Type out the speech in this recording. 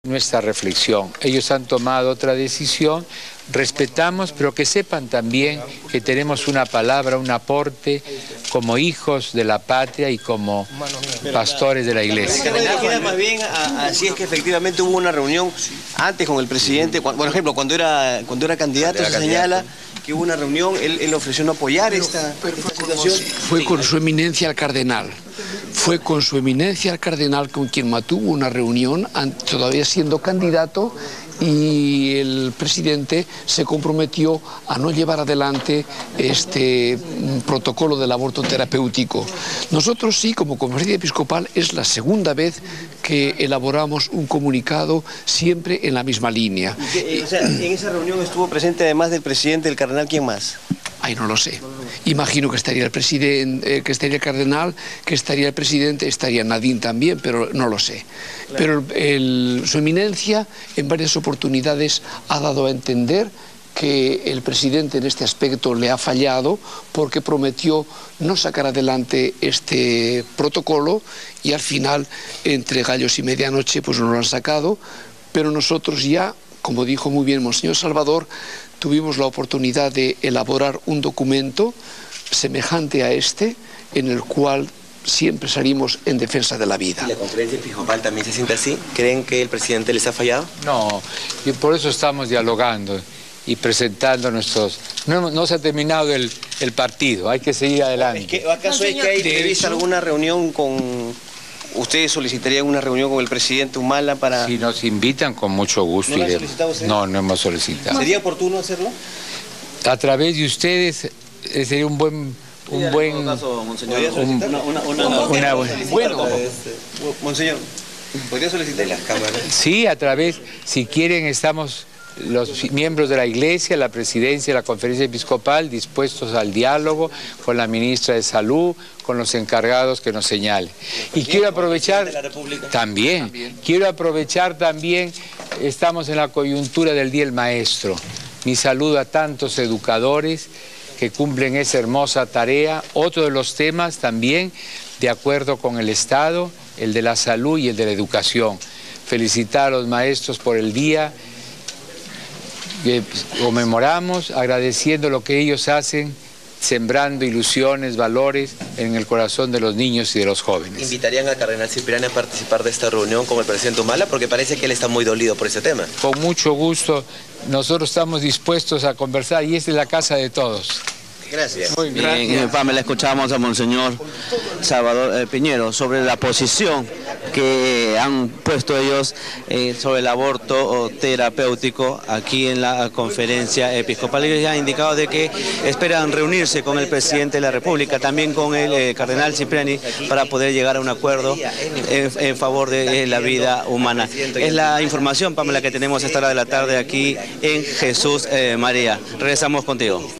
nuestra reflexión. Ellos han tomado otra decisión, respetamos, pero que sepan también que tenemos una palabra, un aporte como hijos de la patria y como pastores de la iglesia. Más bien, así es que efectivamente hubo una reunión antes con el presidente, por ejemplo, cuando era candidato, se señala que hubo una reunión, él ofreció no apoyar esta situación. Fue con su eminencia el cardenal. Fue con su eminencia el cardenal con quien mantuvo una reunión, todavía siendo candidato, y el presidente se comprometió a no llevar adelante este protocolo del aborto terapéutico. Nosotros sí, como Conferencia Episcopal, es la segunda vez que elaboramos un comunicado siempre en la misma línea. O sea, en esa reunión estuvo presente, además del presidente, el cardenal, ¿quién más? Ay, no lo sé. Imagino que estaría el presidente, que estaría el cardenal, que estaría el presidente, estaría Nadine también, pero no lo sé. Pero su eminencia en varias oportunidades ha dado a entender que el presidente en este aspecto le ha fallado porque prometió no sacar adelante este protocolo y al final, entre gallos y medianoche, pues no lo han sacado, pero nosotros ya, como dijo muy bien Monseñor Salvador, tuvimos la oportunidad de elaborar un documento semejante a este, en el cual siempre salimos en defensa de la vida. ¿Y la Conferencia Episcopal también se siente así? ¿Creen que el presidente les ha fallado? No, y por eso estamos dialogando y presentando nuestros... No se ha terminado el partido, hay que seguir adelante. ¿Acaso es que hay prevista alguna reunión con... ¿Ustedes solicitarían una reunión con el presidente Humala para...? Si nos invitan, con mucho gusto. ¿No lo han solicitado ustedes? No, no hemos solicitado. ¿Sería oportuno hacerlo? A través de ustedes sería un buen... Monseñor, ¿podría solicitar las cámaras? Sí, a través, si quieren, estamos los miembros de la Iglesia, la Presidencia, la Conferencia Episcopal, dispuestos al diálogo con la Ministra de Salud, con los encargados que nos señalen. Y quiero aprovechar también, estamos en la coyuntura del Día del Maestro. Mi saludo a tantos educadores que cumplen esa hermosa tarea. Otro de los temas también, de acuerdo con el Estado, el de la salud y el de la educación. Felicitar a los maestros por el día que conmemoramos, agradeciendo lo que ellos hacen, sembrando ilusiones, valores en el corazón de los niños y de los jóvenes. ¿Invitarían al cardenal Cipriani a participar de esta reunión con el presidente Humala? Porque parece que él está muy dolido por ese tema. Con mucho gusto, nosotros estamos dispuestos a conversar y esta es la casa de todos. Gracias. Muy bien, Pamela, escuchamos a Monseñor Salvador Piñero sobre la posición que han puesto ellos sobre el aborto terapéutico aquí en la Conferencia Episcopal. Ellos ya han indicado de que esperan reunirse con el presidente de la República, también con el cardenal Cipriani, para poder llegar a un acuerdo en favor de la vida humana. Es la información, Pamela, que tenemos a esta hora de la tarde aquí en Jesús María. Regresamos contigo.